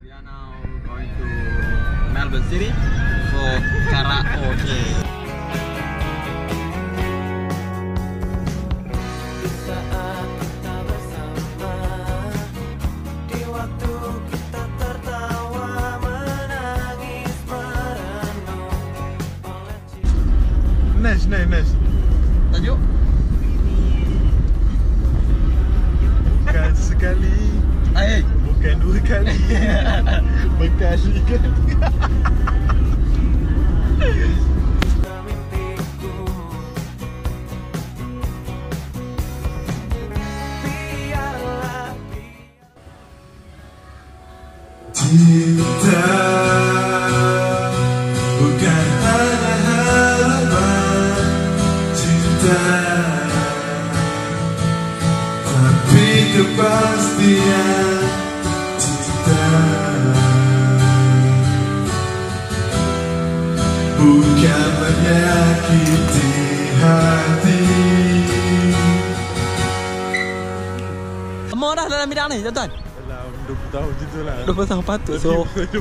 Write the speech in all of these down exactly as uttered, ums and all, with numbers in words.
We are now going to Melbourne City for karaoke. Nice, nice, nice. Tajuk? Bukan sekali, Hai. bukan dua kali, berkali-kali. Cinta bukan hanya harapan cinta, tapi kepastian cinta. Bukan menyakiti hati. Lama dah dalam bidang ni, tuan-tuan? Dalam dua puluh tahun macam tu lah. dua puluh tahun patut, so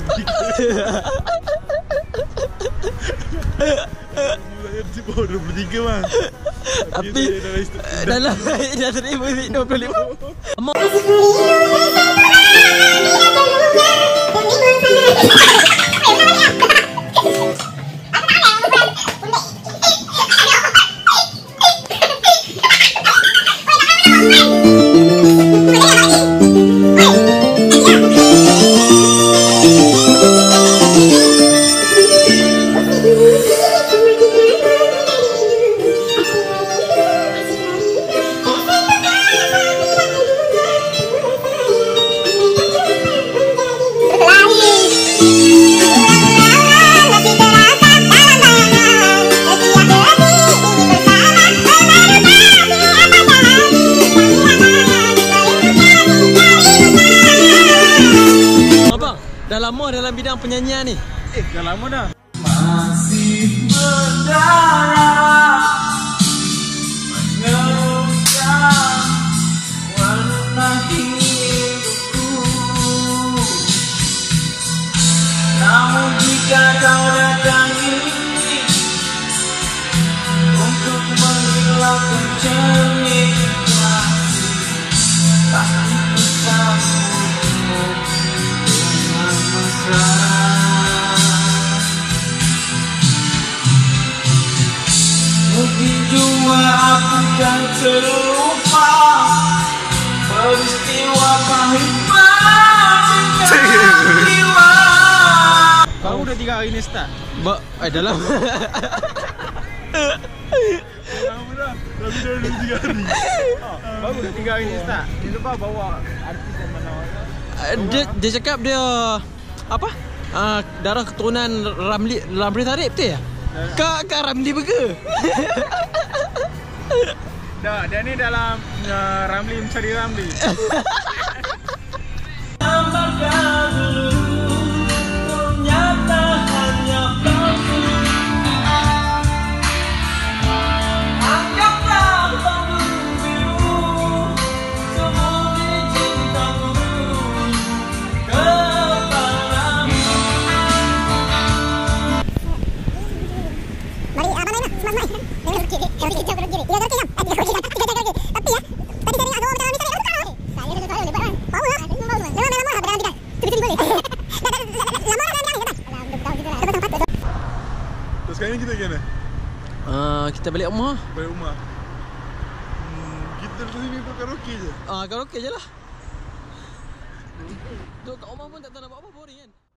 Saya baru dua puluh tiga bang. tapi dalam dah seribu dua puluh lima. Lama. Dah lama dalam bidang penyanyian ni. Eh, dah lama dah. Masih berdarah mengeluarkan warna hidupku. Namun jika kau datang ini untuk menghilangkan cermin kasih, tak bersamamu dengan mesra. Mungkin jua aku kan terlupa peristiwa pahit dengan jiwa. Baru dah tiga hari ni start. Ba, eh dalam. Lama dah. Tapi dah dua tiga hari. Baru dah tiga hari ni start. Ni lepas bawa artis yang mana? dia, dia cakap dia apa? Uh, darah keturunan Ramli Ramli Sarip betul ya? Kak Kak Ramli Burger. Dah, dia ni dalam uh, Ramli mencari Ramli. Terus sekarang ni kita pergi mana? Uh, kita balik rumah. Balik rumah. Hmm, kita di sini untuk karaoke je. Ah, uh, karaoke je lah. Duduk kat rumah pun tak tahu nak buat apa, boring kan?